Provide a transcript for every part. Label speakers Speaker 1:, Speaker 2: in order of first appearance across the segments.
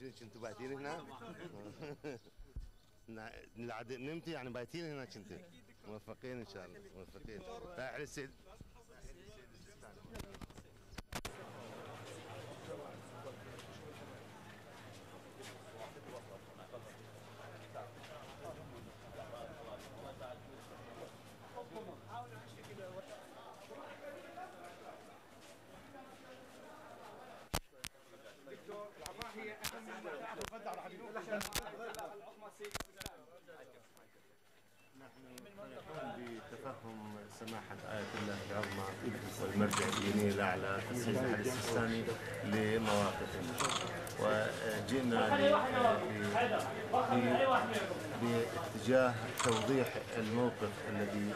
Speaker 1: كنتوا بايتين هنا؟ نمتي يعني بايتين هنا كنتوا؟ موفقين ان شاء الله، موفقين. رايح للسيد بتفهم سماحة آية الله العظمى والمرجع الديني الأعلى السيد al-Sistani لمواقفه، وجئنا باتجاه توضيح الموقف الذي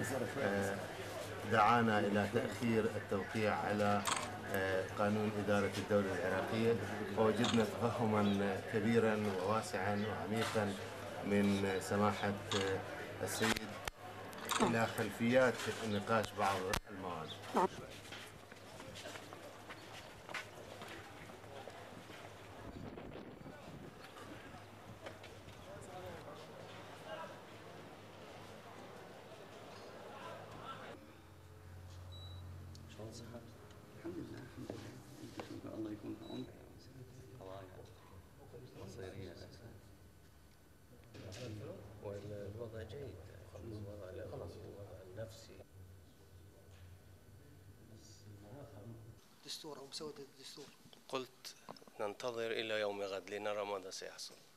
Speaker 1: دعانا إلى تأخير التوقيع على قانون إدارة الدولة العراقية، ووجدنا تفهما كبيرا وواسعا وعميقا من سماحة السيد إلى خلفيات نقاش بعض المواد.
Speaker 2: شلون صحة؟ الحمد لله الحمد لله، الله يكون في عونك. قضايا مصيرية والوضع جيد، الوضع النفسي.
Speaker 3: دستور أو مسودة الدستور.
Speaker 4: قلت ننتظر إلى يوم غد لنرى ماذا سيحصل.